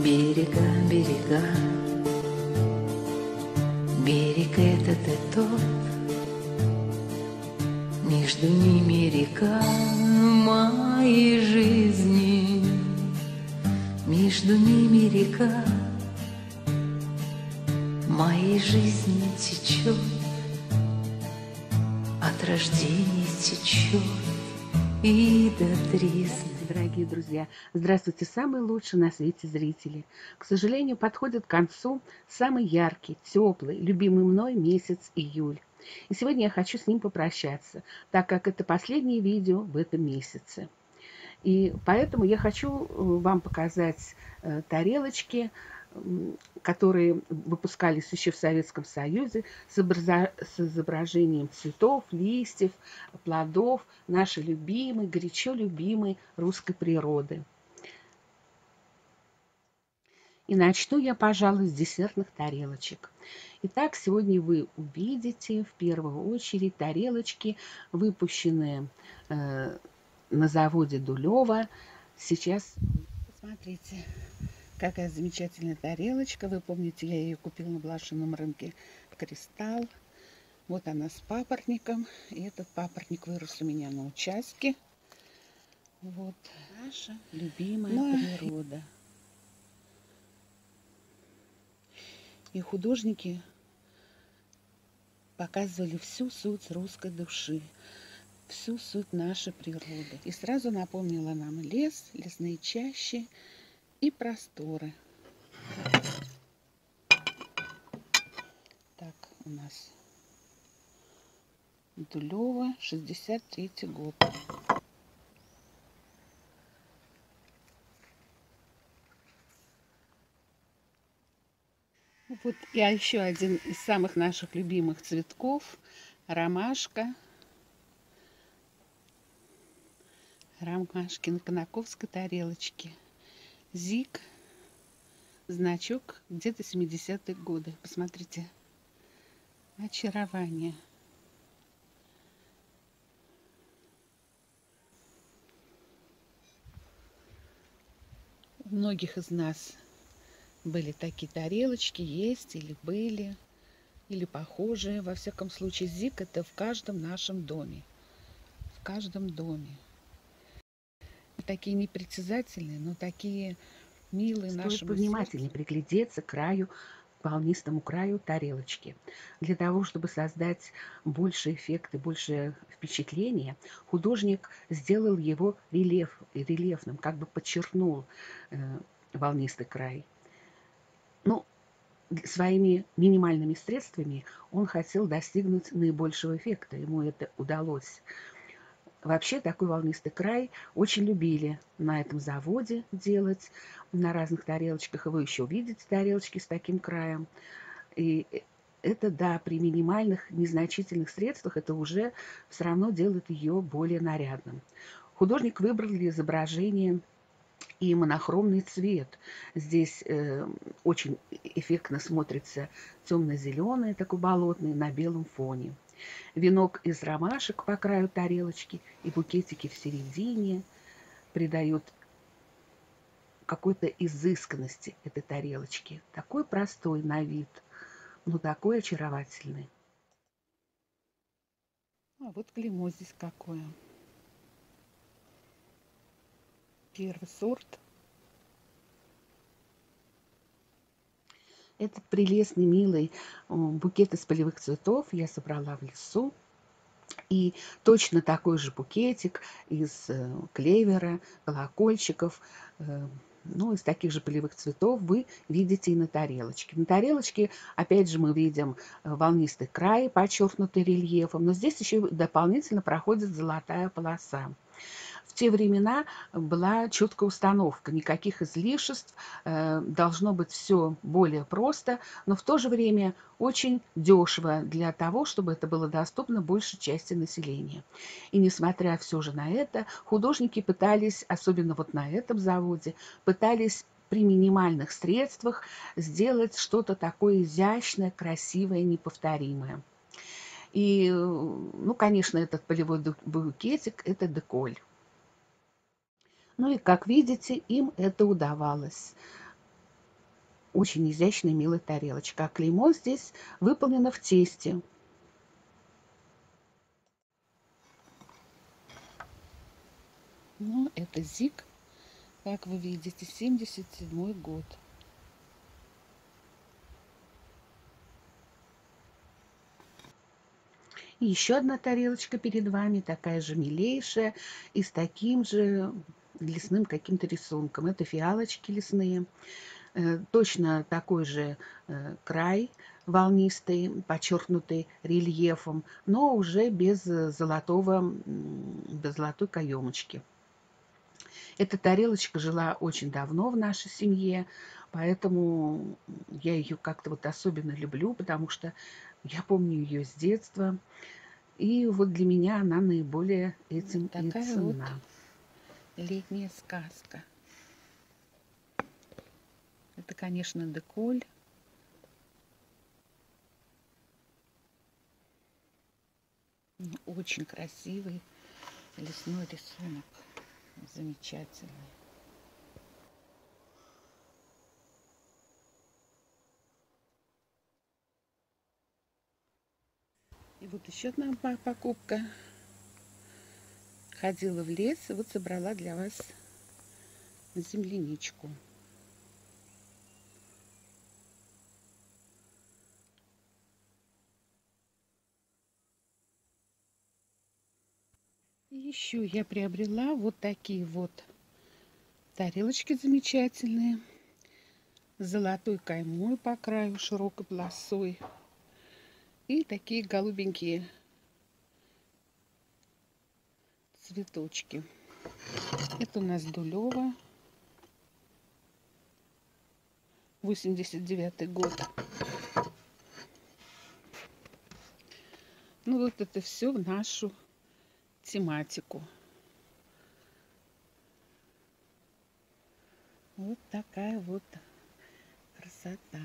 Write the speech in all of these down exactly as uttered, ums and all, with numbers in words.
Берега, берега, берег этот и тот, между ними река моей жизни, между ними река моей жизни течет, от рождения течет и до тризны. Дорогие друзья, здравствуйте, самые лучшие на свете зрители. К сожалению, подходит к концу самый яркий, теплый, любимый мной месяц июль. И сегодня я хочу с ним попрощаться, так как это последнее видео в этом месяце. И поэтому я хочу вам показать тарелочки, которые выпускались еще в Советском Союзе с, образа... с изображением цветов, листьев, плодов нашей любимой, горячо любимой русской природы. И начну я, пожалуй, с десертных тарелочек. Итак, сегодня вы увидите в первую очередь тарелочки, выпущенные э, на заводе Дулева. Сейчас посмотрите. Какая замечательная тарелочка. Вы помните, я ее купила на блошином рынке «Кристалл». Вот она с папоротником. И этот папоротник вырос у меня на участке. Вот наша любимая ну, природа. И художники показывали всю суть русской души, всю суть нашей природы. И сразу напомнила нам лес, лесные чащи и просторы. Так, у нас Дулева, шестьдесят третий год. Вот и еще один из самых наших любимых цветков — ромашка. Ромашки на конаковской тарелочке. Зик, значок где-то семидесятые годы. Посмотрите, очарование. У многих из нас были такие тарелочки, есть или были, или похожие. Во всяком случае, зик — это в каждом нашем доме. В каждом доме. Такие непритязательные, но такие милые. Стоит нашему повнимательнее сердцу приглядеться к краю, к волнистому краю тарелочки. Для того, чтобы создать больше эффекта, больше впечатления, художник сделал его рельеф, рельефным, как бы подчеркнул э, волнистый край. Ну, своими минимальными средствами он хотел достигнуть наибольшего эффекта. Ему это удалось. Вообще такой волнистый край очень любили на этом заводе делать, на разных тарелочках. И вы еще увидите тарелочки с таким краем. И это, да, при минимальных, незначительных средствах это уже все равно делает ее более нарядным. Художник выбрал для изображения и монохромный цвет. Здесь э, очень эффектно смотрится темно-зеленый, такой болотный, на белом фоне. Венок из ромашек по краю тарелочки и букетики в середине придают какой-то изысканности этой тарелочки. Такой простой на вид, но такой очаровательный. А вот клеймо здесь какое. Первый сорт. Этот прелестный, милый букет из полевых цветов я собрала в лесу. И точно такой же букетик из клевера, колокольчиков, ну, из таких же полевых цветов вы видите и на тарелочке. На тарелочке, опять же, мы видим волнистый край, подчеркнутый рельефом, но здесь еще дополнительно проходит золотая полоса. В те времена была четкая установка, никаких излишеств, должно быть все более просто, но в то же время очень дешево для того, чтобы это было доступно большей части населения. И несмотря все же на это, художники пытались, особенно вот на этом заводе, пытались при минимальных средствах сделать что-то такое изящное, красивое, неповторимое. И, ну, конечно, этот полевой букетик – это деколь. Ну и, как видите, им это удавалось. Очень изящная, милая тарелочка. А клеймо здесь выполнено в тесте. Ну, это ЗИК, как вы видите, семьдесят седьмой год. И еще одна тарелочка перед вами, такая же милейшая, и с таким же лесным каким-то рисунком. Это фиалочки лесные. Точно такой же край волнистый, подчеркнутый рельефом, но уже без золотого, без золотой каемочки. Эта тарелочка жила очень давно в нашей семье, поэтому я ее как-то вот особенно люблю, потому что я помню ее с детства. И вот для меня она наиболее этим вот и ценна. Вот летняя сказка. Это, конечно, деколь. Очень красивый лесной рисунок. Замечательный. И вот еще одна покупка. Ходила в лес и вот собрала для вас земляничку. И еще я приобрела вот такие вот тарелочки замечательные. С золотой каймой по краю, широкой полосой. И такие голубенькие цветочки. Это у нас Дулево. восемьдесят девятый год. Ну вот это все в нашу тематику. Вот такая вот красота.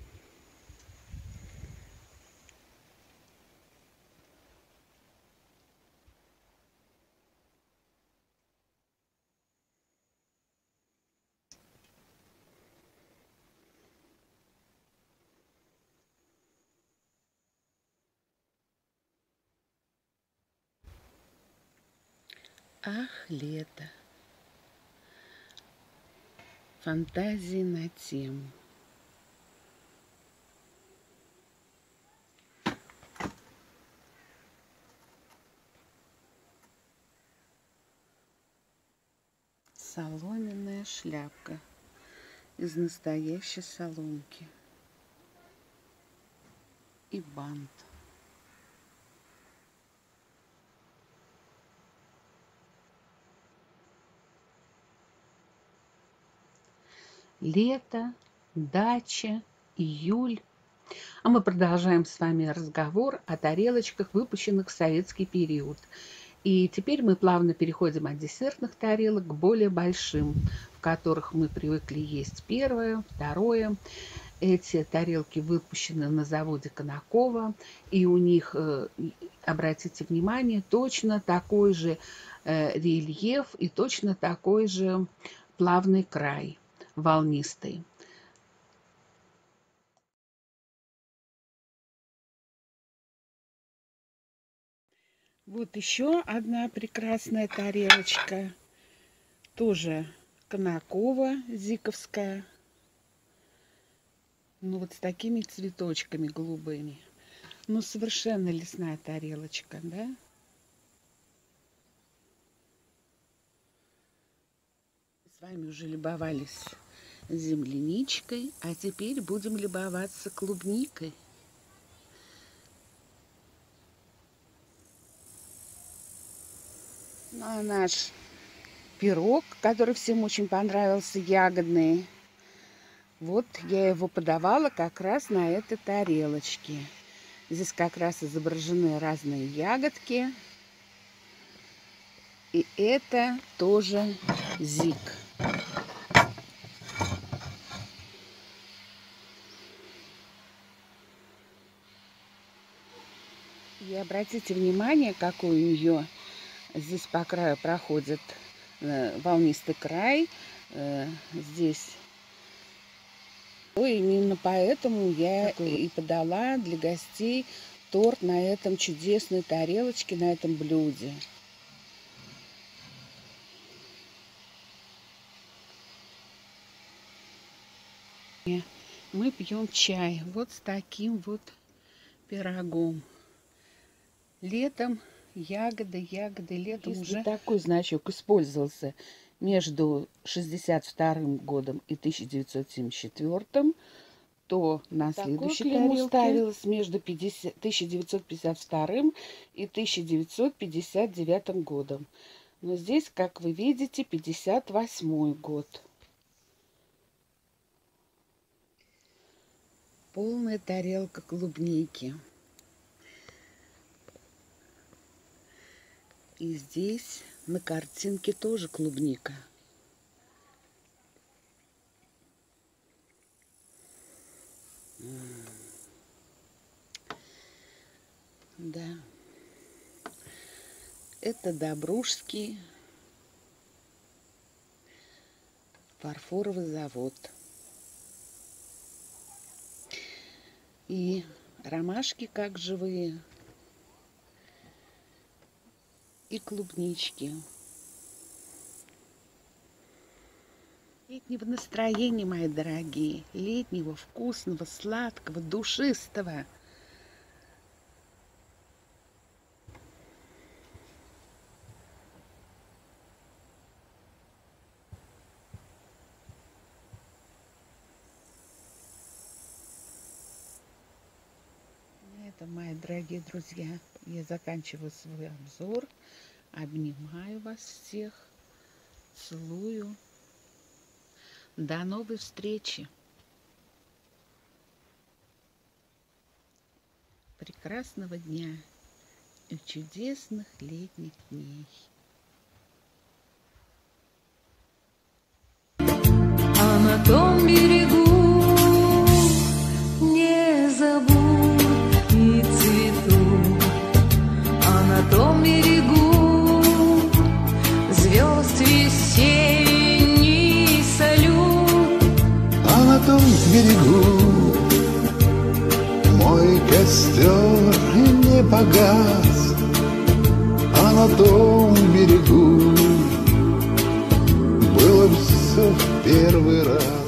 Ах, лето. Фантазии на тему. Соломенная шляпка из настоящей соломки. И бант. Лето, дача, июль. А мы продолжаем с вами разговор о тарелочках, выпущенных в советский период. И теперь мы плавно переходим от десертных тарелок к более большим, в которых мы привыкли есть первое, второе. Эти тарелки выпущены на заводе Конакова, и у них, обратите внимание, точно такой же рельеф и точно такой же плавный край, волнистый. Вот еще одна прекрасная тарелочка, тоже Конакова, зиковская, ну вот с такими цветочками голубыми. Ну совершенно лесная тарелочка, да? С вами уже любовались земляничкой, а теперь будем любоваться клубникой. Ну, а наш пирог, который всем очень понравился, ягодный, вот я его подавала как раз на этой тарелочке. Здесь как раз изображены разные ягодки. И это тоже зик. И обратите внимание, какой у нее здесь по краю проходит волнистый край. Здесь И именно поэтому я Такой и подала для гостей торт на этом чудесной тарелочке, на этом блюде. Мы пьем чай вот с таким вот пирогом. Летом ягоды, ягоды, летом Если уже... такой значок использовался между шестьдесят вторым годом и тысяча девятьсот семьдесят четвёртым, то на следующей тарелке ставилось между тысяча девятьсот пятьдесят вторым и тысяча девятьсот пятьдесят девятым годом. Но здесь, как вы видите, пятьдесят восьмой год. Полная тарелка клубники. И здесь на картинке тоже клубника. Да. Это Добружский фарфоровый завод. И ромашки как живые, и клубнички. Летнего настроения, мои дорогие, летнего, вкусного, сладкого, душистого. Это, мои дорогие друзья, я заканчиваю свой обзор. Обнимаю вас всех, целую. До новой встречи. Прекрасного дня и чудесных летних дней. А на том берегу не забудь и цвету, а на том берегу звезд весенний салют. А на том берегу мой костер не погас, а на том берегу было все в первый раз.